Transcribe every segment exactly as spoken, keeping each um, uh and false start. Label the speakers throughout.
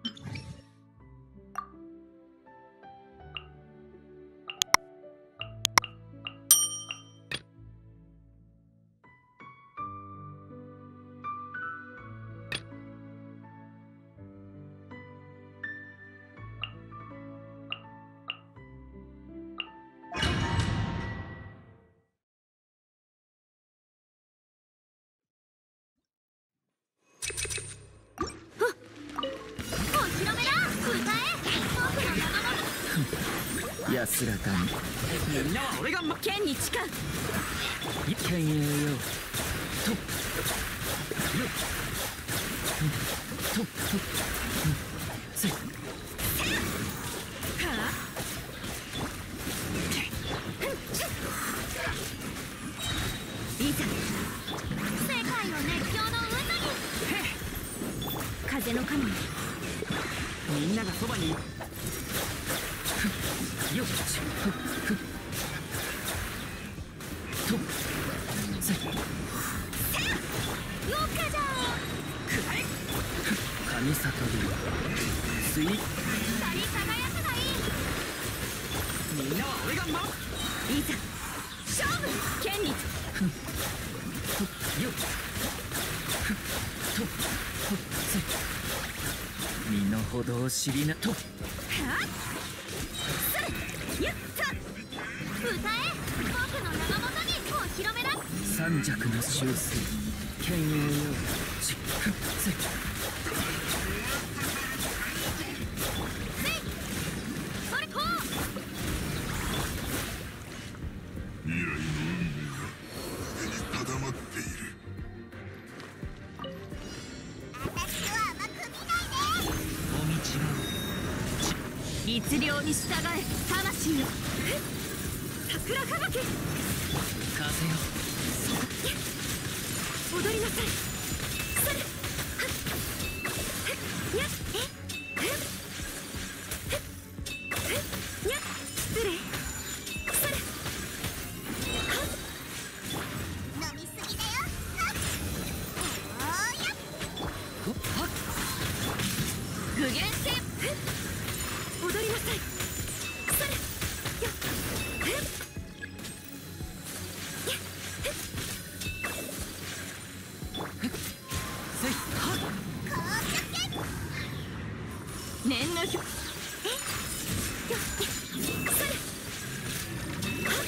Speaker 1: 安らかに。みんなは俺が剣に誓う。剣へよとよととせはあいざ世界の熱狂の渦に風の神、みんながそばによっふっふっとせっよっかじゃくらえ神里流水光り輝くがいい。みんなは俺が守る。いざ勝負剣にふっとよっふっととせ身の程を知りなとはっやった歌え、僕の名のもとにお披露目だ。三尺の修正剣栄よちっふっせせいそれと未来の運命がすでに定まっている。私は甘く見ないで。お道は律令に従え魂よ。桜吹雪風よ踊りなさい。それにゃっえにゃっ失礼。それ飲みすぎだよ。おーやっ具現性踊りなさい。それよっえっ念のひょえよっそれはっ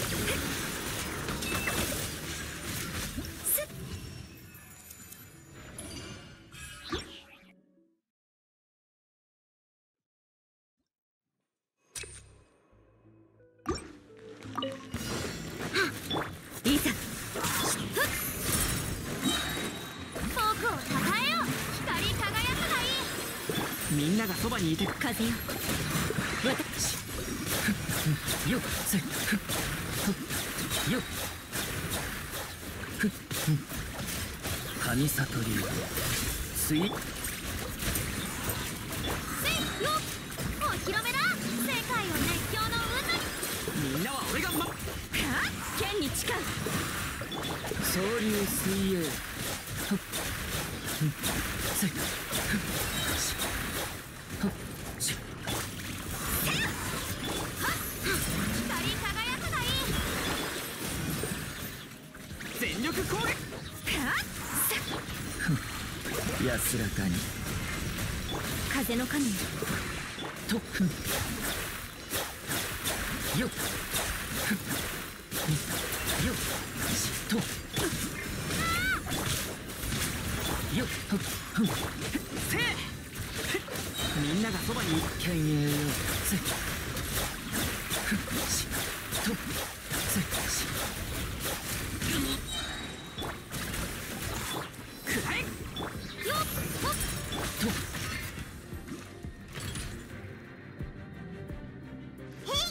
Speaker 1: すっいざ僕をたたえよ。光り輝くがいい。みんながそばにいて風よ私よっせふっよっふっ神里流水せいよお披露目だ。世界を熱狂の渦に。みんなは俺がまは剣に誓う。総流水泳ふっせいふっはっし光り輝くがいい。全力攻撃安らかに風の神とふんよっふっよっしとよっふっふんせいみんながそばに剣栄よせっふっしとせっしくらえよっほっとへい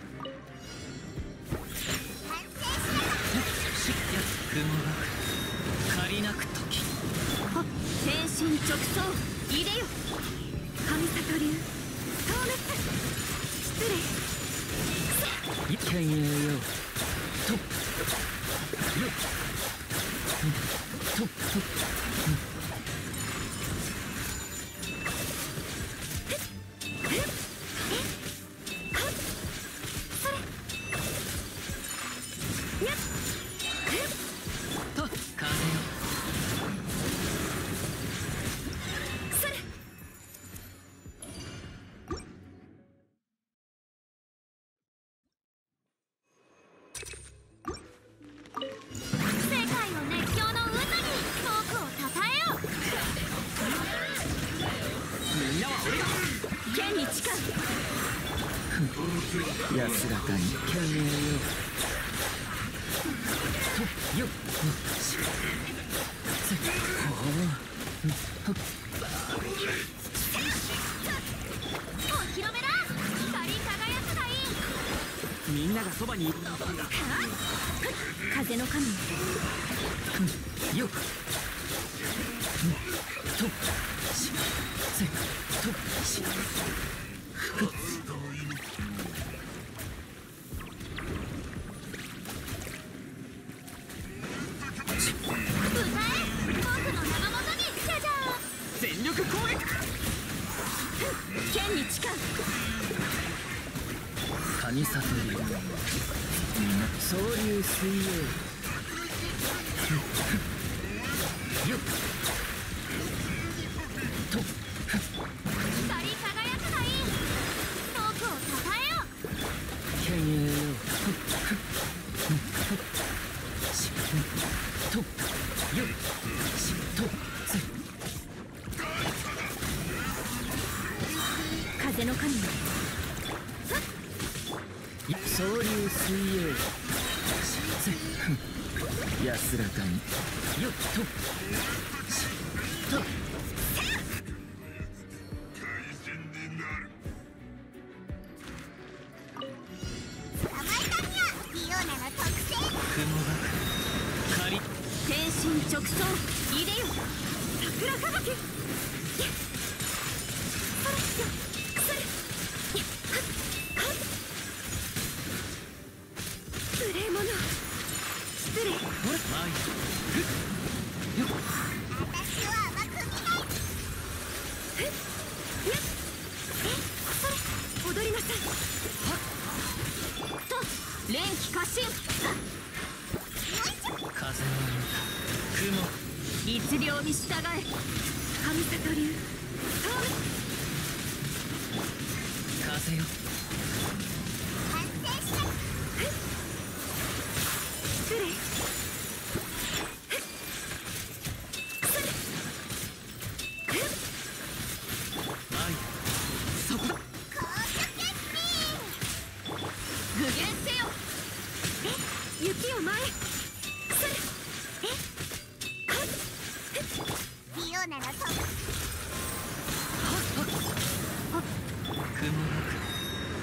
Speaker 1: 完成しや雲が借りなく時天心直送いでよ神里流透滅失礼剣栄よとよととみんなは俺が剣に誓う。安らかに虚栄よ。とよっしほうお披露目だ。光り輝くがいい。みんながそばにいる。風の神よっとしせとしふ全力攻撃。剣に誓う。神里流総流水泳よっと光り輝くがいい。僕をたたえよ。剣栄よしとよっしとせ風の神よ総流水泳安らかによっとしと
Speaker 2: 捕まえたにゃリオナの特性。
Speaker 1: 雲が仮
Speaker 2: 天心直送いでよ桜吹雪。無礼者失礼。
Speaker 1: ほら前ふっよっ
Speaker 2: 私は甘く見ない。
Speaker 1: ふっ
Speaker 2: えそれ踊りなさい。
Speaker 1: はっ
Speaker 2: と連気過信。
Speaker 1: 風の雲
Speaker 2: 律令に従え。神里流
Speaker 1: 風よ
Speaker 2: 完成した。失礼。
Speaker 1: 前そこだ。
Speaker 2: 高速スピン。
Speaker 1: 具現せよ。
Speaker 2: え雪を前。えリオナの特
Speaker 1: 雲が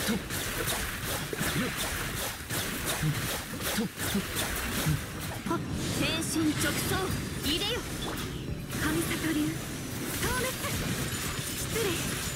Speaker 1: とっとっ
Speaker 2: はっ天心直送入れよ。神里流消滅。失礼。